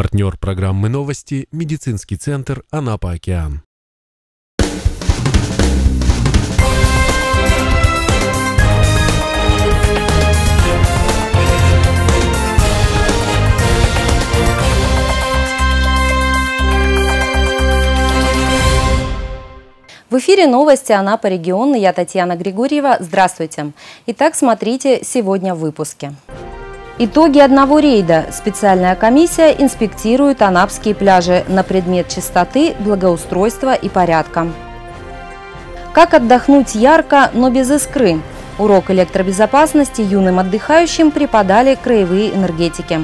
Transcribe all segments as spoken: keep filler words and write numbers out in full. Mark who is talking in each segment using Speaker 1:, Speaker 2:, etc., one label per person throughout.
Speaker 1: Партнер программы «Новости» – медицинский центр «Анапа-Океан».
Speaker 2: В эфире новости Анапа региона. Я Татьяна Григорьева. Здравствуйте. Итак, смотрите сегодня в выпуске. Итоги одного рейда. Специальная комиссия инспектирует анапские пляжи на предмет чистоты, благоустройства и порядка. Как отдохнуть ярко, но без искры? Урок электробезопасности юным отдыхающим преподали краевые энергетики.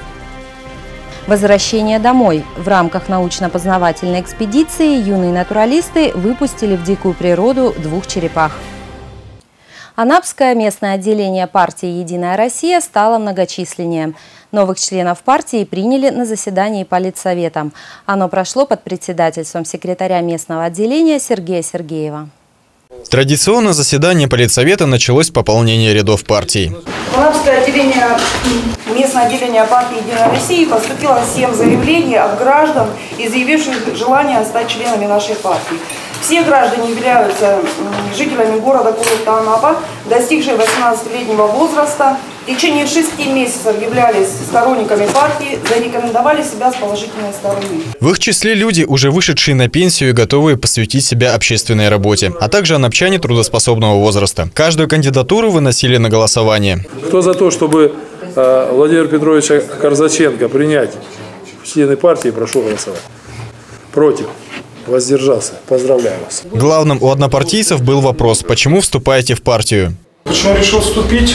Speaker 2: Возвращение домой. В рамках научно-познавательной экспедиции юные натуралисты выпустили в дикую природу двух черепах. Анапское местное отделение партии «Единая Россия» стало многочисленнее. Новых членов партии приняли на заседании политсовета. Оно прошло под председательством секретаря местного отделения Сергея Сергеева.
Speaker 3: Традиционно заседание политсовета началось с пополнения рядов партии.
Speaker 4: В Анапское отделение, местное отделение партии «Единая Россия» поступило семь заявлений от граждан, изъявивших желание стать членами нашей партии. Все граждане являются жителями города курорта Анапа, достигшие восемнадцатилетнего возраста. В течение шести месяцев являлись сторонниками партии, зарекомендовали себя с положительной стороны.
Speaker 3: В их числе люди, уже вышедшие на пенсию и готовые посвятить себя общественной работе, а также анапчане трудоспособного возраста. Каждую кандидатуру выносили на голосование.
Speaker 5: Кто за то, чтобы э, Владимира Петровича Корзаченко принять в члены партии, прошу голосовать. Против? Воздержался. Поздравляю вас.
Speaker 3: Главным у однопартийцев был вопрос, почему вступаете в партию.
Speaker 6: Почему я решил вступить?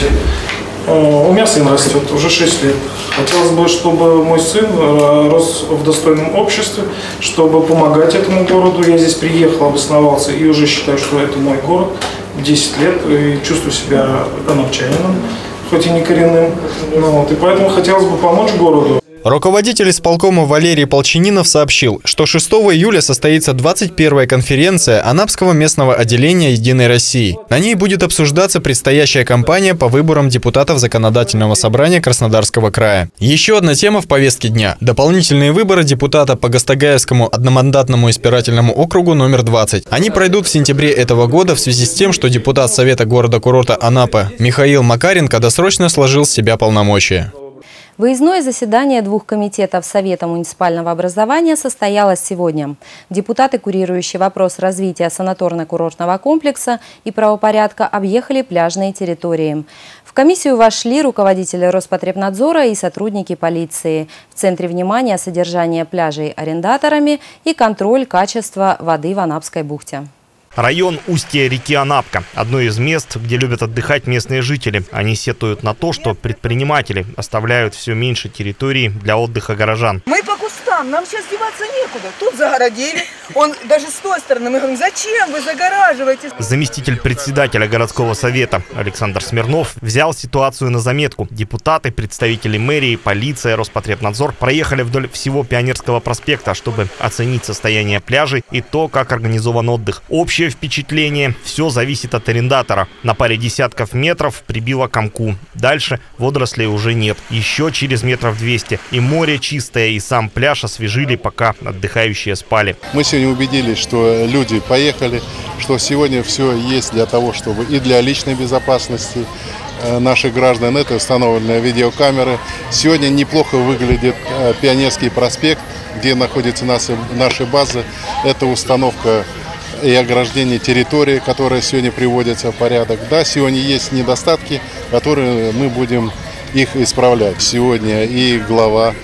Speaker 6: У меня сын растет уже шесть лет. Хотелось бы, чтобы мой сын рос в достойном обществе, чтобы помогать этому городу. Я здесь приехал, обосновался и уже считаю, что это мой город. десять лет и чувствую себя анапчанином, хоть и не коренным. Ну, вот, и поэтому хотелось бы помочь городу.
Speaker 3: Руководитель исполкома Валерий Полчининов сообщил, что шестого июля состоится двадцать первая конференция Анапского местного отделения «Единой России». На ней будет обсуждаться предстоящая кампания по выборам депутатов Законодательного собрания Краснодарского края. Еще одна тема в повестке дня – дополнительные выборы депутата по Гастагаевскому одномандатному избирательному округу номер двадцать. Они пройдут в сентябре этого года в связи с тем, что депутат Совета города-курорта Анапа Михаил Макаренко досрочно сложил с себя полномочия.
Speaker 2: Выездное заседание двух комитетов Совета муниципального образования состоялось сегодня. Депутаты, курирующие вопрос развития санаторно-курортного комплекса и правопорядка, объехали пляжные территории. В комиссию вошли руководители Роспотребнадзора и сотрудники полиции. В центре внимания содержание пляжей арендаторами и контроль качества воды в Анапской бухте.
Speaker 7: Район устья реки Анапка – одно из мест, где любят отдыхать местные жители. Они сетуют на то, что предприниматели оставляют все меньше территории для отдыха горожан.
Speaker 8: Мы по кустам, нам сейчас деваться некуда. Тут загородили, он даже с той стороны. Мы говорим, зачем вы загораживаете?
Speaker 7: Заместитель председателя городского совета Александр Смирнов взял ситуацию на заметку. Депутаты, представители мэрии, полиция, Роспотребнадзор проехали вдоль всего Пионерского проспекта, чтобы оценить состояние пляжей и то, как организован отдых. Общее впечатление – все зависит от арендатора. На паре десятков метров прибило комку. Дальше водорослей уже нет. Еще через метров двести. И море чистое, и сам пляж освежили, пока отдыхающие спали.
Speaker 9: Мы сегодня убедились, что люди поехали, что сегодня все есть для того, чтобы и для личной безопасности наших граждан. Это установлены видеокамеры. Сегодня неплохо выглядит Пионерский проспект, где находятся наши, наши базы. Это установка и ограждение территории, которые сегодня приводятся в порядок. Да, сегодня есть недостатки, которые мы будем их исправлять. Сегодня и глава,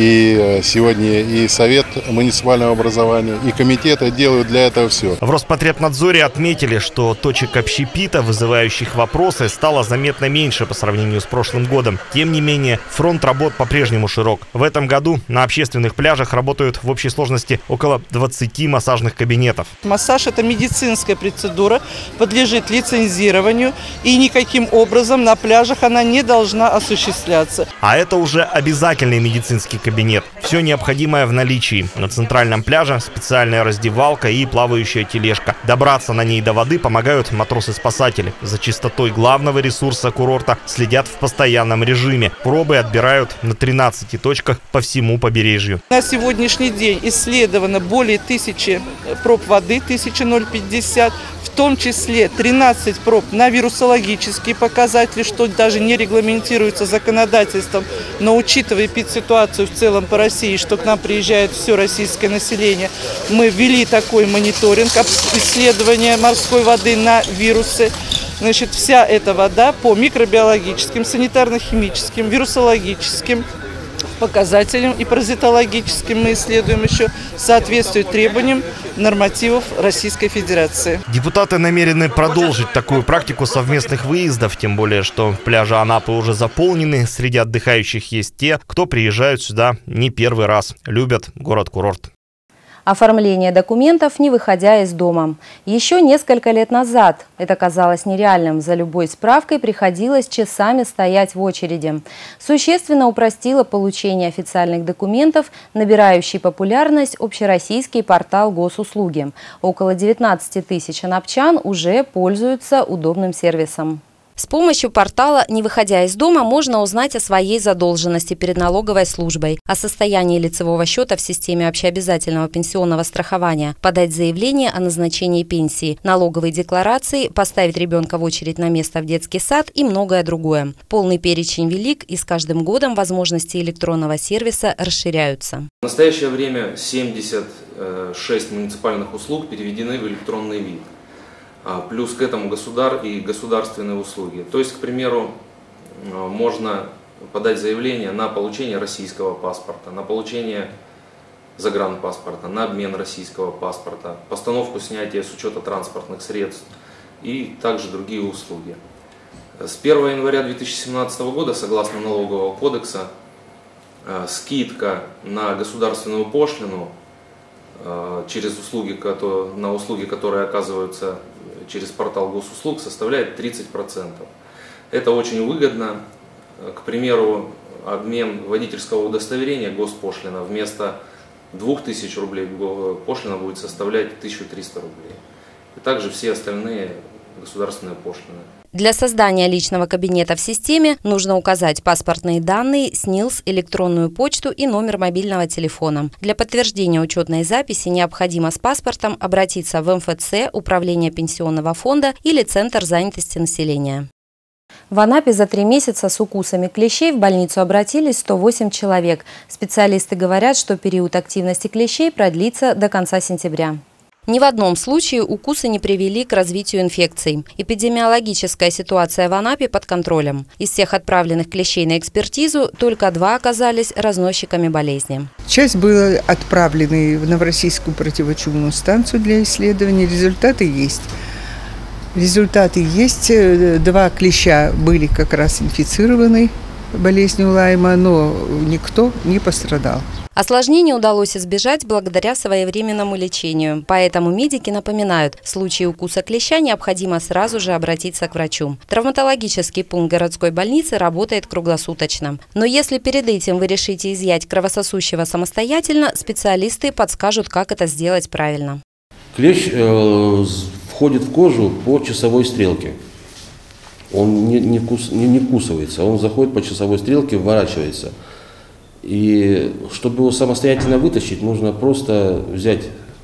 Speaker 9: и сегодня и Совет муниципального образования, и комитеты делают для этого все.
Speaker 7: В Роспотребнадзоре отметили, что точек общепита, вызывающих вопросы, стало заметно меньше по сравнению с прошлым годом. Тем не менее, фронт работ по-прежнему широк. В этом году на общественных пляжах работают в общей сложности около двадцати массажных кабинетов.
Speaker 8: Массаж – это медицинская процедура, подлежит лицензированию, и никаким образом на пляжах она не должна осуществляться.
Speaker 7: А это уже обязательный медицинский кабинет. Все необходимое в наличии. На центральном пляже специальная раздевалка и плавающая тележка. Добраться на ней до воды помогают матросы-спасатели. За чистотой главного ресурса курорта следят в постоянном режиме. Пробы отбирают на тринадцати точках по всему побережью.
Speaker 10: На сегодняшний день исследовано более тысячи проб воды, тысяча пятьдесят, в том числе тринадцать проб на вирусологические показатели, что даже не регламентируется законодательством, но учитывая эпидситуацию в целом по России, что к нам приезжает все российское население, мы ввели такой мониторинг исследования морской воды на вирусы. Значит, вся эта вода по микробиологическим, санитарно-химическим, вирусологическим показателям и паразитологическим мы исследуем еще, соответствует требованиям нормативов Российской Федерации.
Speaker 7: Депутаты намерены продолжить такую практику совместных выездов, тем более, что пляжи Анапы уже заполнены. Среди отдыхающих есть те, кто приезжают сюда не первый раз, любят город-курорт.
Speaker 2: Оформление документов, не выходя из дома. Еще несколько лет назад это казалось нереальным. За любой справкой приходилось часами стоять в очереди. Существенно упростило получение официальных документов, набирающий популярность общероссийский портал госуслуги. Около девятнадцати тысяч анапчан уже пользуются удобным сервисом. С помощью портала, не выходя из дома, можно узнать о своей задолженности перед налоговой службой, о состоянии лицевого счета в системе общеобязательного пенсионного страхования, подать заявление о назначении пенсии, налоговой декларации, поставить ребенка в очередь на место в детский сад и многое другое. Полный перечень велик, и с каждым годом возможности электронного сервиса расширяются.
Speaker 11: В настоящее время семьдесят шесть муниципальных услуг переведены в электронный вид. Плюс к этому государ и государственные услуги. То есть, к примеру, можно подать заявление на получение российского паспорта, на получение загранпаспорта, на обмен российского паспорта, постановку снятия с учета транспортных средств и также другие услуги. С первого января две тысячи семнадцатого года, согласно налогового кодекса, скидка на государственную пошлину через услуги, на услуги, которые оказываются через портал госуслуг, составляет тридцать процентов. Это очень выгодно. К примеру, обмен водительского удостоверения госпошлина вместо двух тысяч рублей пошлина будет составлять тысячу триста рублей. И также все остальные государственные пошлины.
Speaker 2: Для создания личного кабинета в системе нужно указать паспортные данные, СНИЛС, электронную почту и номер мобильного телефона. Для подтверждения учетной записи необходимо с паспортом обратиться в эм эф цэ, Управление пенсионного фонда или Центр занятости населения. В Анапе за три месяца с укусами клещей в больницу обратились сто восемь человек. Специалисты говорят, что период активности клещей продлится до конца сентября. Ни в одном случае укусы не привели к развитию инфекций. Эпидемиологическая ситуация в Анапе под контролем. Из всех отправленных клещей на экспертизу только два оказались разносчиками болезни.
Speaker 12: Часть была отправлена в Новороссийскую противочумную станцию для исследований. Результаты есть. Результаты есть. Два клеща были как раз инфицированы болезнью Лайма, но никто не пострадал.
Speaker 2: Осложнений удалось избежать благодаря своевременному лечению. Поэтому медики напоминают, в случае укуса клеща необходимо сразу же обратиться к врачу. Травматологический пункт городской больницы работает круглосуточно. Но если перед этим вы решите изъять кровососущего самостоятельно, специалисты подскажут, как это сделать правильно.
Speaker 13: Клещ э, входит в кожу по часовой стрелке. Он не, не, кус, не, не кусывается, он заходит по часовой стрелке, вворачивается. И чтобы его самостоятельно вытащить, нужно просто взять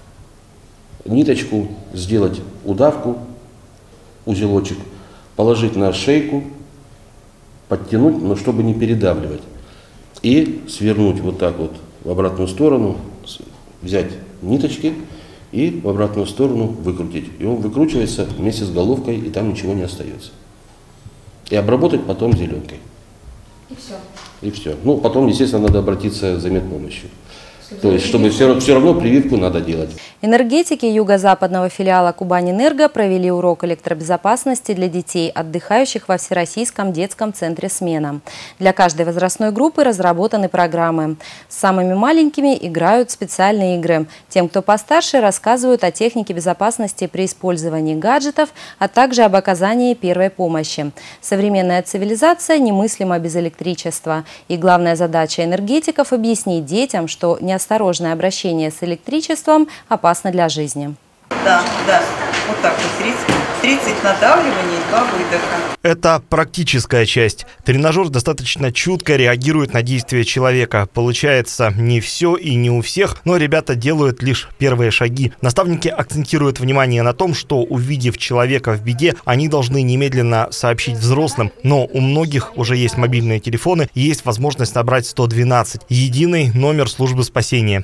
Speaker 13: ниточку, сделать удавку, узелочек, положить на шейку, подтянуть, но чтобы не передавливать. И свернуть вот так вот в обратную сторону, взять ниточки и в обратную сторону выкрутить. И он выкручивается вместе с головкой, и там ничего не остается. И обработать потом зеленкой.
Speaker 2: И все.
Speaker 13: И все. Ну, потом, естественно, надо обратиться за медпомощью. То есть, чтобы все, все равно прививку надо делать.
Speaker 2: Энергетики юго-западного филиала «Кубаньэнерго» провели урок электробезопасности для детей, отдыхающих во Всероссийском детском центре «Смена». Для каждой возрастной группы разработаны программы. С самыми маленькими играют специальные игры. Тем, кто постарше, рассказывают о технике безопасности при использовании гаджетов, а также об оказании первой помощи. Современная цивилизация немыслима без электричества. И главная задача энергетиков – объяснить детям, что неосторожное обращение с электричеством опасно для жизни.
Speaker 14: Да, да, вот так вот, тридцать, тридцать надавливаний, два выдоха.
Speaker 7: Это практическая часть. Тренажер достаточно чутко реагирует на действия человека. Получается не все и не у всех, но ребята делают лишь первые шаги. Наставники акцентируют внимание на том, что, увидев человека в беде, они должны немедленно сообщить взрослым. Но у многих уже есть мобильные телефоны и есть возможность набрать сто двенадцать. Единый номер службы спасения.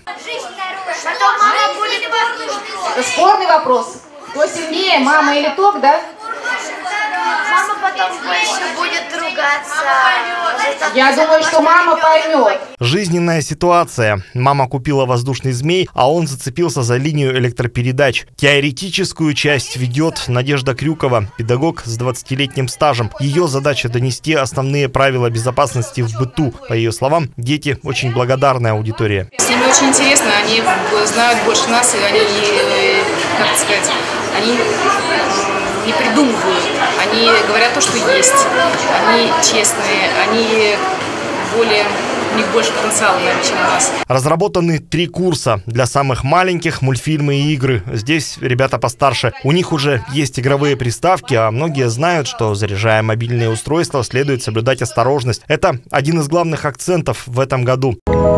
Speaker 15: Это спорный вопрос. Кто сильнее, мама или ток, да?
Speaker 16: Мама потом больше будет ругаться.
Speaker 15: Я думаю, что мама поймет.
Speaker 7: Жизненная ситуация. Мама купила воздушный змей, а он зацепился за линию электропередач. Теоретическую часть ведет Надежда Крюкова, педагог с двадцатилетним стажем. Ее задача донести основные правила безопасности в быту. По ее словам, дети очень благодарная аудитория.
Speaker 17: С ними очень интересно, они знают больше нас, и они, как сказать, они не придумывают, они говорят то, что есть, они честные, они более, у них больше потенциала, наверное, чем у нас.
Speaker 7: Разработаны три курса для самых маленьких: мультфильмы и игры. Здесь ребята постарше. У них уже есть игровые приставки, а многие знают, что, заряжая мобильные устройства, следует соблюдать осторожность. Это один из главных акцентов в этом году.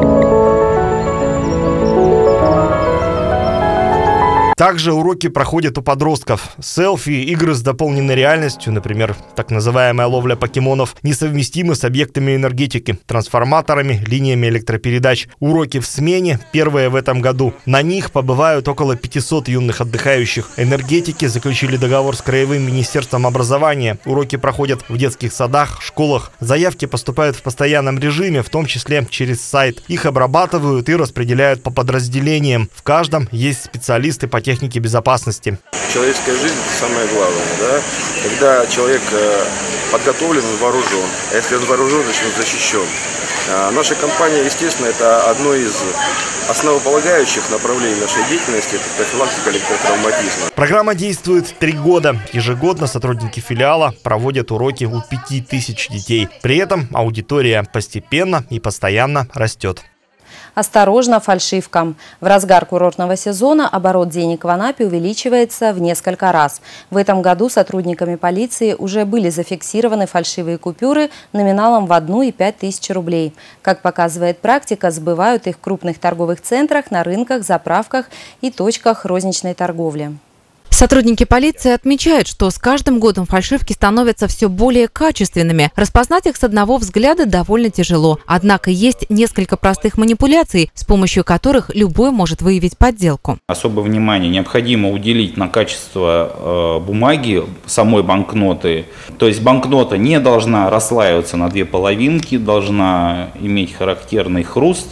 Speaker 7: Также уроки проходят у подростков. Селфи, игры с дополненной реальностью, например, так называемая ловля покемонов, несовместимы с объектами энергетики, трансформаторами, линиями электропередач. Уроки в смене первые в этом году. На них побывают около пятисот юных отдыхающих. Энергетики заключили договор с Краевым министерством образования. Уроки проходят в детских садах, школах. Заявки поступают в постоянном режиме, в том числе через сайт. Их обрабатывают и распределяют по подразделениям. В каждом есть специалисты по технике безопасности.
Speaker 18: Человеческая жизнь – это самое главное, да? Когда человек подготовлен, вооружен, а если он вооружен, значит он защищен. А наша компания, естественно, это одно из основополагающих направлений нашей деятельности – это профилактика электротравматизма.
Speaker 7: Программа действует три года. Ежегодно сотрудники филиала проводят уроки у пяти тысяч детей. При этом аудитория постепенно и постоянно растет.
Speaker 2: Осторожно, фальшивкам. В разгар курортного сезона оборот денег в Анапе увеличивается в несколько раз. В этом году сотрудниками полиции уже были зафиксированы фальшивые купюры номиналом в одну и пять тысяч рублей. Как показывает практика, сбывают их в крупных торговых центрах, на рынках, заправках и точках розничной торговли.
Speaker 19: Сотрудники полиции отмечают, что с каждым годом фальшивки становятся все более качественными. Распознать их с одного взгляда довольно тяжело. Однако есть несколько простых манипуляций, с помощью которых любой может выявить подделку.
Speaker 20: Особое внимание необходимо уделить на качество э, бумаги самой банкноты. То есть банкнота не должна расслаиваться на две половинки, должна иметь характерный хруст.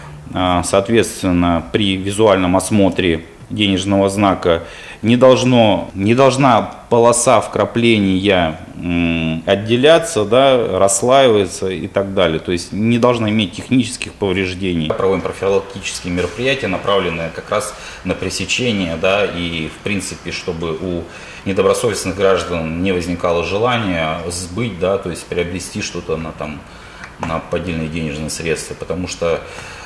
Speaker 20: Э, соответственно, при визуальном осмотре денежного знака не, должно, не должна полоса вкрапления м, отделяться, да, расслаиваться и так далее. То есть не должна иметь технических повреждений.
Speaker 21: Проводим профилактические мероприятия, направленные как раз на пресечение, да, и в принципе, чтобы у недобросовестных граждан не возникало желания сбыть, да, то есть приобрести что-то на, там, на поддельные денежные средства, потому что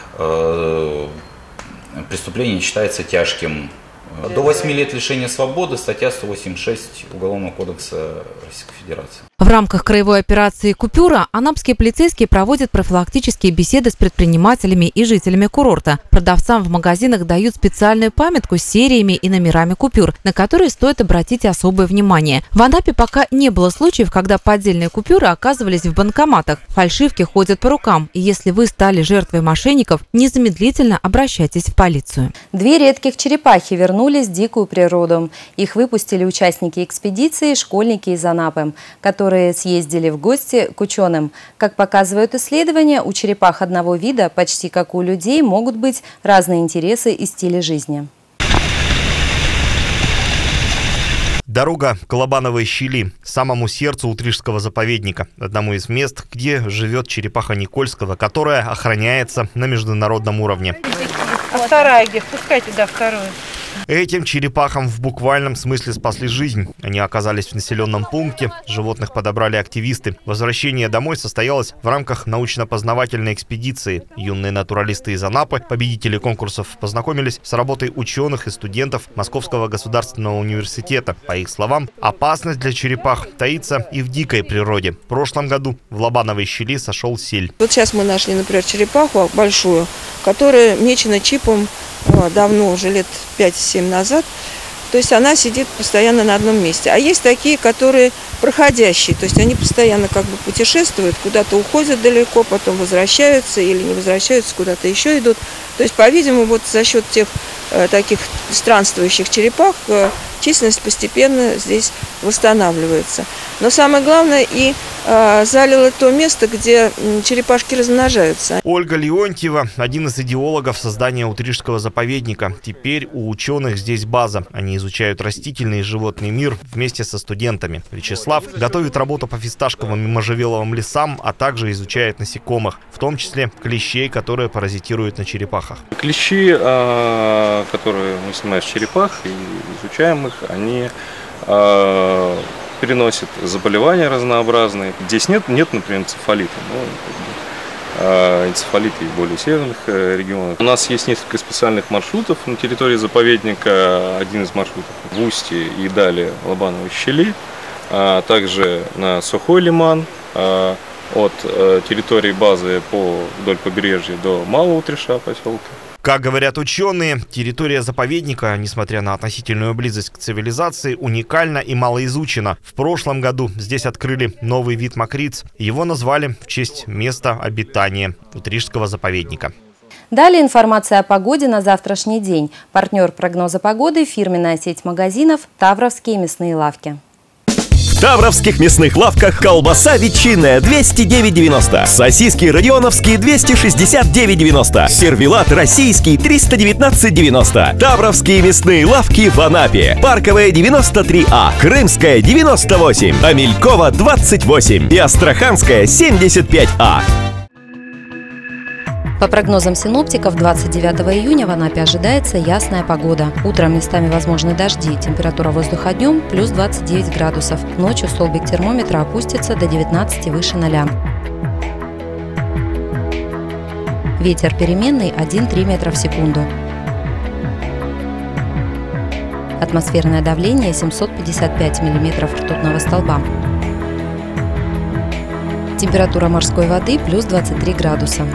Speaker 21: э, преступление считается тяжким. До восьми лет лишения свободы, статья сто восемьдесят шесть Уголовного кодекса Российской Федерации.
Speaker 19: В рамках краевой операции «Купюра» анапские полицейские проводят профилактические беседы с предпринимателями и жителями курорта. Продавцам в магазинах дают специальную памятку с сериями и номерами купюр, на которые стоит обратить особое внимание. В Анапе пока не было случаев, когда поддельные купюры оказывались в банкоматах. Фальшивки ходят по рукам, и если вы стали жертвой мошенников, незамедлительно обращайтесь в полицию.
Speaker 2: Две редких черепахи вернулись вернулись в дикую природу. Их выпустили участники экспедиции, школьники из Анапы, которые съездили в гости к ученым. Как показывают исследования, у черепах одного вида, почти как у людей, могут быть разные интересы и стили жизни.
Speaker 7: Дорога к Лобановой щели, самому сердцу Утрижского заповедника, одному из мест, где живет черепаха Никольского, которая охраняется на международном уровне.
Speaker 1: А вторая где? Пускай туда вторую.
Speaker 7: Этим черепахам в буквальном смысле спасли жизнь. Они оказались в населенном пункте, животных подобрали активисты. Возвращение домой состоялось в рамках научно-познавательной экспедиции. Юные натуралисты из Анапы, победители конкурсов, познакомились с работой ученых и студентов Московского государственного университета. По их словам, опасность для черепах таится и в дикой природе. В прошлом году в Лобановой щели сошел сель.
Speaker 8: Вот сейчас мы нашли, например, черепаху большую, которая мечена чипом давно, уже лет пять-семь назад. То есть она сидит постоянно на одном месте. А есть такие, которые проходящие. То есть они постоянно как бы путешествуют, куда-то уходят далеко, потом возвращаются или не возвращаются, куда-то еще идут. То есть, по-видимому, вот за счет тех э, таких странствующих черепах э, численность постепенно здесь восстанавливается. Но самое главное, и э, залило то место, где э, черепашки размножаются.
Speaker 7: Ольга Леонтьева – один из идеологов создания Утрижского заповедника. Теперь у ученых здесь база. Они изучают растительный и животный мир вместе со студентами. Вячеслав готовит работу по фисташковым и можжевеловым лесам, а также изучает насекомых, в том числе клещей, которые паразитируют на черепахах.
Speaker 22: Клещи, которые мы снимаем с черепах и изучаем их, они переносят заболевания разнообразные. Здесь нет, нет например, энцефалита. Энцефалит и более северных регионах. У нас есть несколько специальных маршрутов на территории заповедника. Один из маршрутов в устье и далее Лобановой щели, а также на Сухой лиман, от территории базы по, вдоль побережья до Малого Утриша поселка.
Speaker 7: Как говорят ученые, территория заповедника, несмотря на относительную близость к цивилизации, уникальна и малоизучена. В прошлом году здесь открыли новый вид мокриц. Его назвали в честь места обитания Утрижского заповедника.
Speaker 2: Далее информация о погоде на завтрашний день. Партнер прогноза погоды – фирменная сеть магазинов «Тавровские мясные лавки».
Speaker 23: В Тавровских мясных лавках колбаса ветчинная двести девять девяносто, сосиски родионовские двести шестьдесят девять девяносто, сервелат российский триста девятнадцать девяносто. Тавровские мясные лавки в Анапе. Парковая девяносто три А, Крымская девяносто восемь, Амелькова двадцать восемь и Астраханская семьдесят пять А.
Speaker 2: По прогнозам синоптиков, двадцать девятого июня в Анапе ожидается ясная погода. Утром местами возможны дожди. Температура воздуха днем плюс двадцать девять градусов. Ночью столбик термометра опустится до девятнадцати выше ноля. Ветер переменный один-три метра в секунду. Атмосферное давление семьсот пятьдесят пять миллиметров ртутного столба. Температура морской воды плюс двадцать три градуса.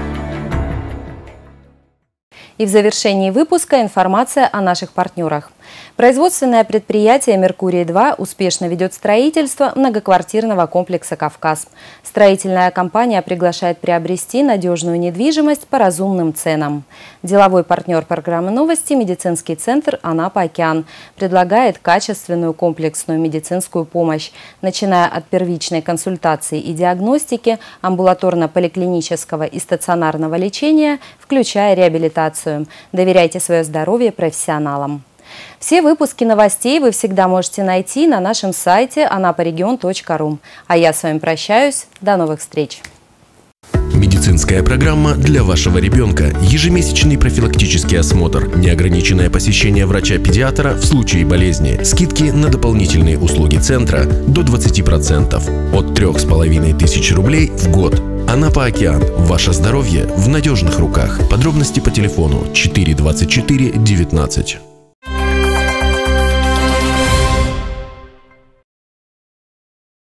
Speaker 2: И в завершении выпуска информация о наших партнерах. Производственное предприятие «Меркурий-два» успешно ведет строительство многоквартирного комплекса «Кавказ». Строительная компания приглашает приобрести надежную недвижимость по разумным ценам. Деловой партнер программы «Новости» медицинский центр «Анапа-Океан» предлагает качественную комплексную медицинскую помощь, начиная от первичной консультации и диагностики, амбулаторно-поликлинического и стационарного лечения, включая реабилитацию. Доверяйте свое здоровье профессионалам. Все выпуски новостей вы всегда можете найти на нашем сайте анапарегион точка ру. А я с вами прощаюсь. До новых встреч.
Speaker 24: Медицинская программа для вашего ребенка. Ежемесячный профилактический осмотр. Неограниченное посещение врача-педиатра в случае болезни. Скидки на дополнительные услуги центра до двадцати процентов. От трёх с половиной тысяч рублей в год. Анапа-Океан. Ваше здоровье в надежных руках. Подробности по телефону четыре двадцать четыре девятнадцать.